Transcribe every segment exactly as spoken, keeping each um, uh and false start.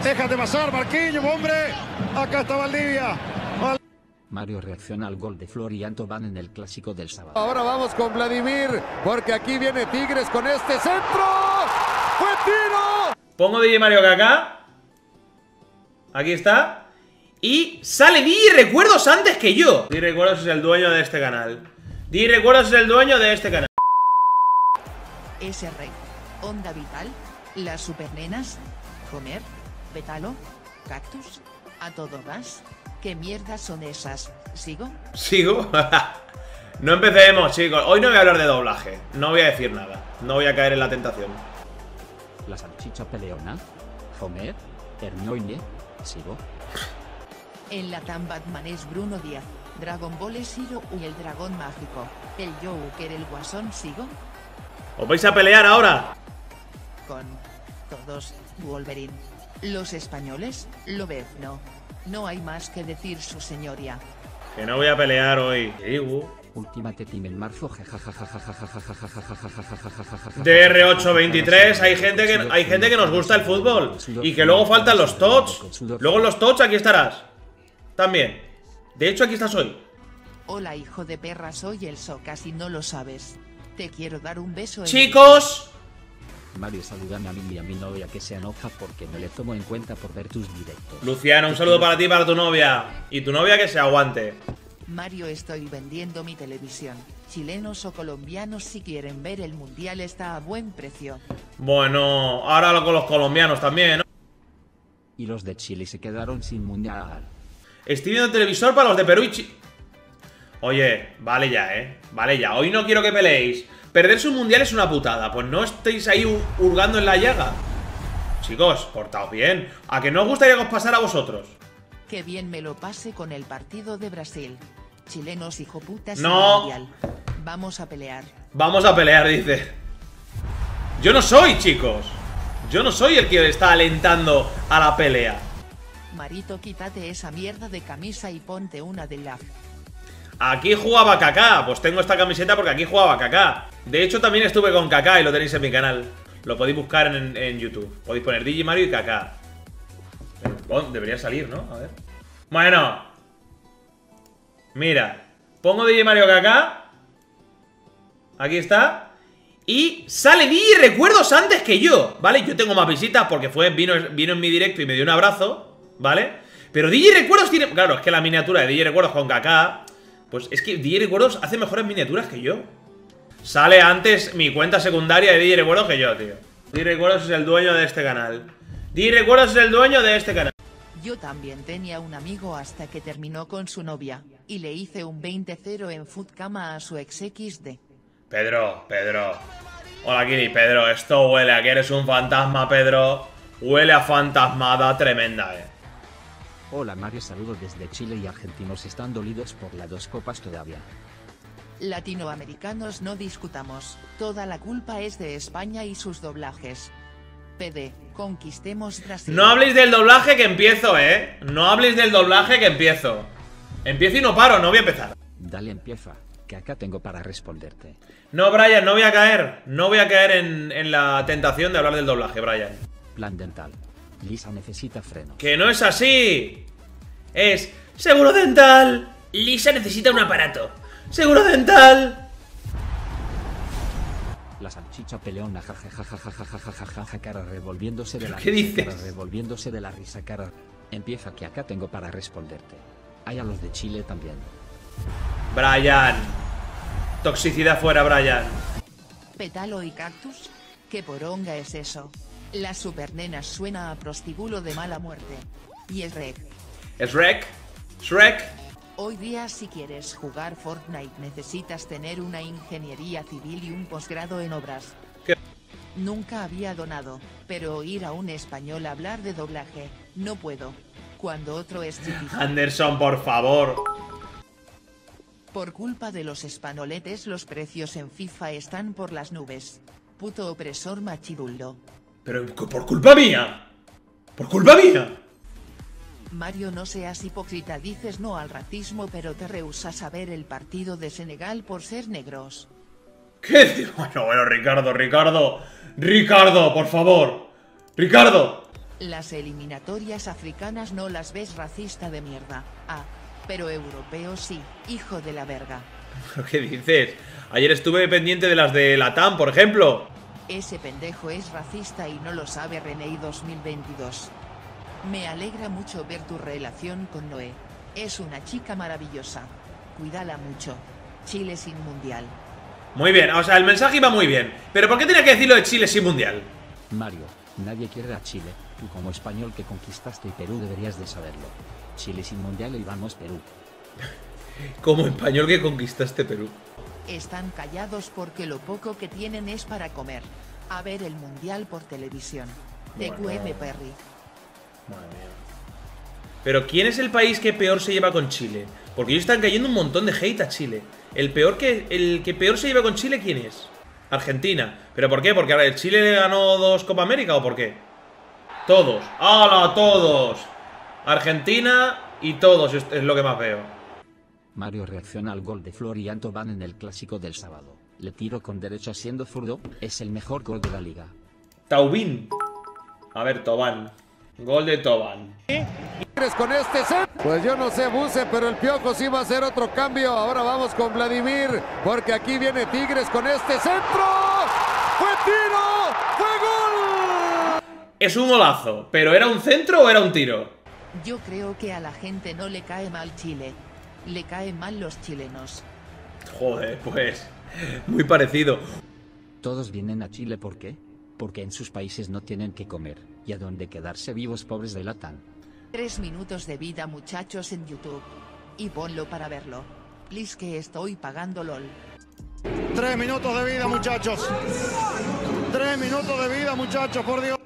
Déjate pasar, Marquinhos, hombre. Acá está Valdivia. Val Mario reacciona al gol de Florian Thauvin en el clásico del sábado. Ahora vamos con Vladimir, porque aquí viene Tigres con este centro. ¡Fue tiro! Pongo D J Mario Kaká. Aquí está. Y sale D J Recuerdos antes que yo. D J Recuerdos es el dueño de este canal. D J Recuerdos es el dueño de este canal. Ese rey. Onda Vital. Las supernenas. Comer. Pétalo. Cactus. A todo gas. ¿Qué mierdas son esas? ¿Sigo? ¿Sigo? No empecemos, chicos. Hoy no voy a hablar de doblaje. No voy a decir nada. No voy a caer en la tentación. La salchicha peleona. Homer. Hermione. ¿Sigo? En la Tam Batman es Bruno Díaz. Dragon Ball es Hiro y el dragón mágico. El Joker, el guasón, ¿sigo? ¿Os vais a pelear ahora? Con todos, Wolverine. Los españoles, Lobezno. No hay más que decir, su señoría. Que no voy a pelear hoy. ¿Qué digo? Ultimate Team en marzo. D R ocho veintitrés, hay gente que hay gente que nos gusta el fútbol y que luego faltan los tots. Luego en los tots aquí estarás. También. De hecho aquí estás hoy. Hola, hijo de perra, soy el Soca, si no lo sabes. Te quiero dar un beso en Chicos, Mario, saludame a mí y a mi novia que se enoja porque no le tomo en cuenta por ver tus directos. Luciano, un saludo para ti y para tu novia. Y tu novia que se aguante. Mario, estoy vendiendo mi televisión. Chilenos o colombianos, si quieren ver el mundial, está a buen precio. Bueno, ahora lo con los colombianos también, ¿no? Y los de Chile se quedaron sin mundial. Estoy viendo el televisor para los de Perú y Chile. Oye, vale ya, eh. Vale ya, hoy no quiero que peleéis. Perderse un mundial es una putada. Pues no estéis ahí hurgando en la llaga. Chicos, portaos bien. ¿A que no os gustaría que os pasara a vosotros? Qué bien me lo pase con el partido de Brasil. Chilenos hijoputas No. mundial. Vamos a pelear. Vamos a pelear, dice. Yo no soy, chicos. Yo no soy el que está alentando a la pelea. Marito, quítate esa mierda de camisa y ponte una de la... Aquí jugaba Kaká. Pues tengo esta camiseta porque aquí jugaba Kaká. De hecho también estuve con Kaká y lo tenéis en mi canal. Lo podéis buscar en, en YouTube. Podéis poner D J Mario y Kaká. Bueno, debería salir, ¿no? A ver. Bueno. Mira. Pongo D J Mario Kaká. Aquí está. Y sale D J Recuerdos antes que yo, ¿vale? Yo tengo más visitas porque fue, vino, vino en mi directo y me dio un abrazo, ¿vale? Pero D J Recuerdos tiene... Claro, es que la miniatura de D J Recuerdos con Kaká, pues es que D J Recuerdos hace mejores miniaturas que yo. Sale antes mi cuenta secundaria de D J Recuerdos que yo, tío. D J Recuerdos es el dueño de este canal. D J Recuerdos es el dueño de este canal. Yo también tenía un amigo hasta que terminó con su novia, y le hice un veinte cero en Footcama a su ex equis de. Pedro, Pedro. Hola, Kiri, Pedro. Esto huele a que eres un fantasma, Pedro. Huele a fantasmada tremenda, eh. Hola Mario, saludos desde Chile y argentinos están dolidos por las dos copas todavía. Latinoamericanos, no discutamos, toda la culpa es de España y sus doblajes. P D, conquistemos Brasil. No habléis del doblaje que empiezo, eh. No habléis del doblaje que empiezo. Empiezo y no paro, no voy a empezar. Dale, empieza, que acá tengo para responderte. No, Brian, no voy a caer. No voy a caer en, en la tentación de hablar del doblaje, Brian. Plan dental. Lisa necesita frenos. ¡Que no es así! Es seguro dental. Lisa necesita un aparato. Seguro dental. La salchicha peleona, jajajajajajajajaja, cara revolviéndose de la ¿Qué risa, dices? cara revolviéndose de la risa, cara. Empieza, que acá tengo para responderte. Hay a los de Chile también. Brian. Toxicidad fuera, Brian. Pétalo y Cactus, ¿qué poronga es eso? Las supernenas suena a prostíbulo de mala muerte. Y es rec. ¿Es Shrek? ¿Shrek? Hoy día, si quieres jugar Fortnite, necesitas tener una ingeniería civil y un posgrado en obras. ¿Qué? Nunca había donado, pero oír a un español hablar de doblaje, no puedo. Cuando otro es chiquito. Anderson, por favor. Por culpa de los espanoletes, los precios en FIFA están por las nubes. Puto opresor machiduldo. Pero por culpa mía. Por culpa mía. Mario, no seas hipócrita, dices no al racismo pero te rehusas a ver el partido de Senegal por ser negros. ¿Qué? Bueno, bueno, Ricardo, Ricardo. Ricardo, por favor. Ricardo. Las eliminatorias africanas no las ves, racista de mierda. Ah, pero europeos sí, hijo de la verga. ¿Qué dices? Ayer estuve pendiente de las de Latam, por ejemplo. Ese pendejo es racista y no lo sabe. Reney dos mil veintidós. Me alegra mucho ver tu relación con Noé. Es una chica maravillosa. Cuídala mucho. Chile sin mundial. Muy bien, o sea, el mensaje iba muy bien. Pero ¿por qué tenía que decirlo de Chile sin mundial? Mario, nadie quiere a Chile. Tú como español que conquistaste Perú deberías de saberlo. Chile sin mundial y vamos Perú. Como español que conquistaste Perú. Están callados porque lo poco que tienen es para comer. A ver el mundial por televisión. T Q M Perry. Madre mía. Pero ¿quién es el país que peor se lleva con Chile? Porque ellos están cayendo un montón de hate a Chile. El peor que el que peor se lleva con Chile, ¿quién es? Argentina. ¿Pero por qué? ¿Porque ahora el Chile le ganó dos Copa América o por qué? Todos. ¡Hala, todos! Argentina y todos es, es lo que más veo. Mario reacciona al gol de Florian Thauvin en el clásico del sábado. Le tiro con derecha siendo zurdo, es el mejor gol de la liga. Thauvin. A ver, Thauvin. Gol de Thauvin. Con este set. Pues yo no sé, Buse, pero el Piojo sí va a hacer otro cambio. Ahora vamos con Vladimir, porque aquí viene Tigres con este centro. ¡Fue tiro! ¡Fue gol! Es un golazo, ¿pero era un centro o era un tiro? Yo creo que a la gente no le cae mal Chile. Le caen mal los chilenos. Joder, pues muy parecido. Todos vienen a Chile, ¿por qué? Porque en sus países no tienen que comer, y a dónde quedarse vivos pobres de Latam. Tres minutos de vida, muchachos, en YouTube. Y ponlo para verlo. Please, que estoy pagando LOL. Tres minutos de vida, muchachos. Tres minutos de vida, muchachos, por Dios.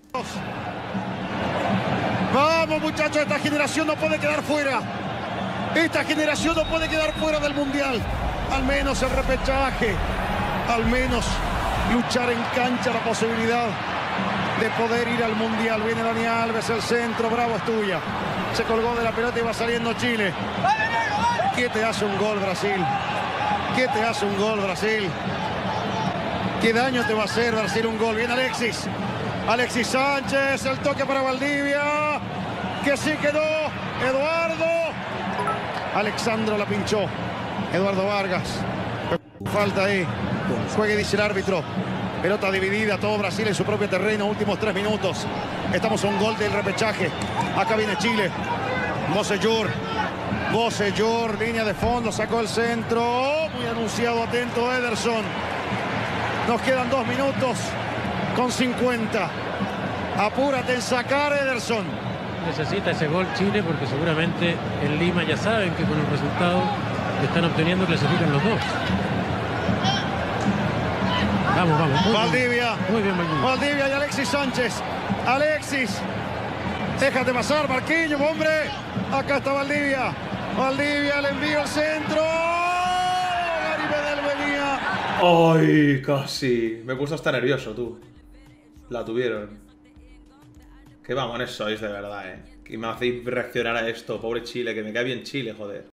Vamos, muchachos, esta generación no puede quedar fuera. Esta generación no puede quedar fuera del mundial. Al menos el repechaje. Al menos luchar en cancha la posibilidad de poder ir al mundial. Viene Dani Alves, el centro, bravo, es tuya. Se colgó de la pelota y va saliendo Chile. ¿Qué te hace un gol, Brasil? ¿Qué te hace un gol, Brasil? ¿Qué daño te va a hacer, Brasil, un gol? Viene Alexis. Alexis Sánchez, el toque para Valdivia. Que sí quedó. Eduardo. Alexandro la pinchó. Eduardo Vargas. Falta ahí. Juegue, dice el árbitro. Pelota dividida, todo Brasil en su propio terreno. Últimos tres minutos. Estamos a un gol del repechaje. Acá viene Chile. Bocellur. Bocellur, línea de fondo, sacó el centro. Muy anunciado, atento Ederson. Nos quedan dos minutos con cincuenta. Apúrate en sacar, Ederson. Necesita ese gol Chile porque seguramente en Lima ya saben que con el resultado que están obteniendo clasifican los dos. Vamos, vamos. Muy Valdivia. Bien. Muy bien, Valdivia. Valdivia y Alexis Sánchez. Alexis. Déjate pasar, Marquinhos, hombre. Acá está Valdivia. Valdivia, le envío el centro. Gary Medel venía. Ay, casi. Me puse hasta nervioso, tú. La tuvieron. Qué mamones sois, de verdad, eh. Que me hacéis reaccionar a esto. Pobre Chile, que me cae bien Chile, joder.